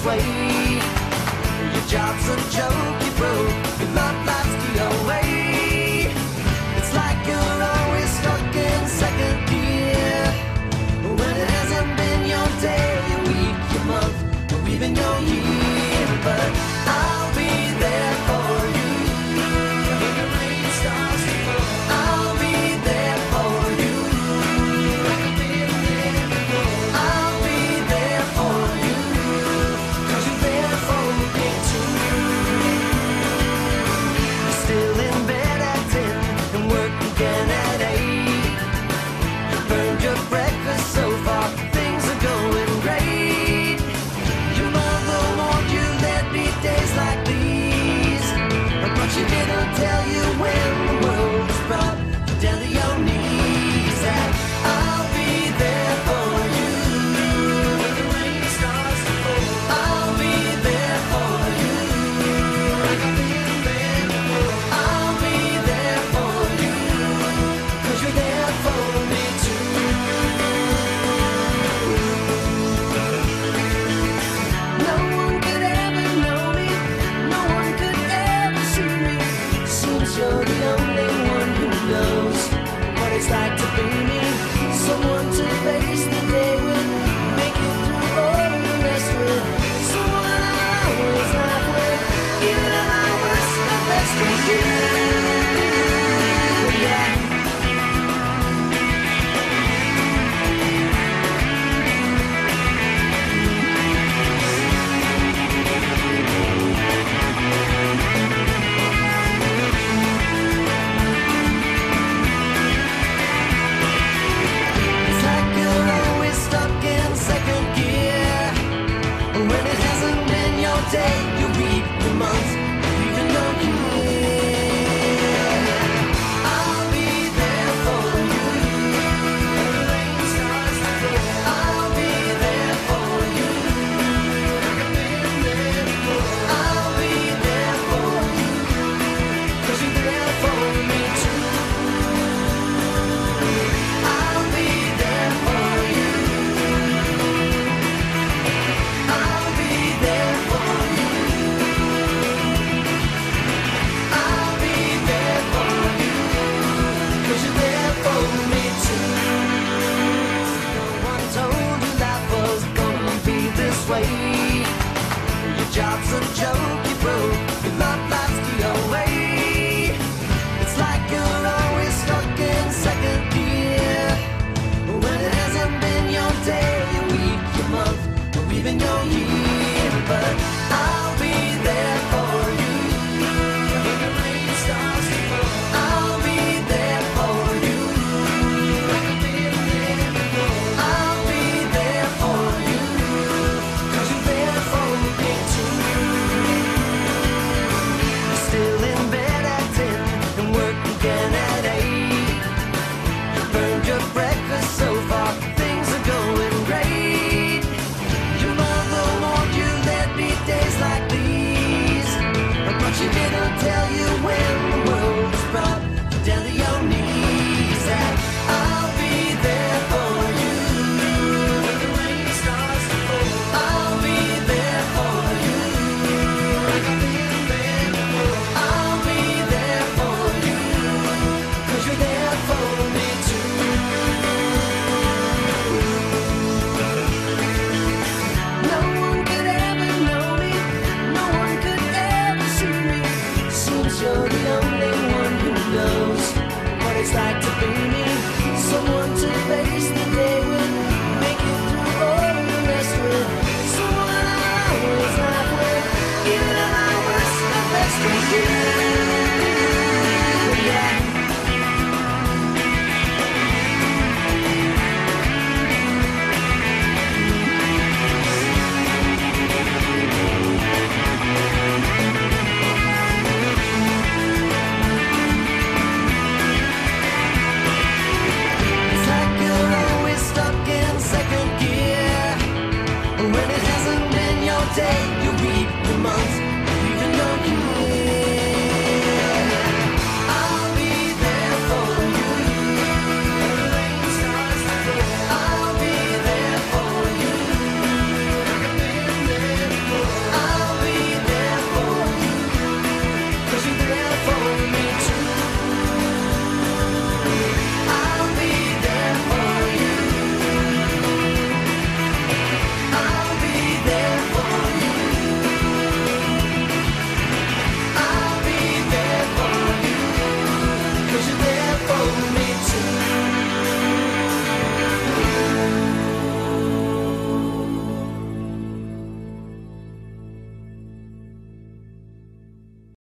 this way. Your job's a joke, you broke. Your love life's the away. It's like you're always stuck in second gear. When it hasn't been your day, your week, your month, or even your year. But I'll be there for you when the rain starts to fall. I'll be there for you like I've been there before. I'll be there for you 'cause you're there for me too. You're still in bed at 10 and work again at 8. You burned your breakfast so far, things are going great. Your mother warned you there'd be days like these, but she didn't tell you when the world was brought down to your knees. That I'll be there for you when the rain starts to fall. I'll be there for you like I've been there before. I'll be there for you 'cause you're there for me too. No one could ever know me, no one could ever see me. Seems you're the only one who knows what it's like to be me. Someone to face the day with, make it through all the rest with. Someone I always laugh with, even at my worst, my best with you. Yeah. It's like you're always stuck in second gear. When it hasn't been your day, your week, your month, even your year. I'll be there for you when the rain starts to fall. I'll be there for you like I've been there before. I'll be there for you 'cause you're there for me too. I'll be there for you. I'll be there for you. I'll be there for you 'cause you're there for me too. No one told you life was gonna be this way. Your job's a joke, you broke.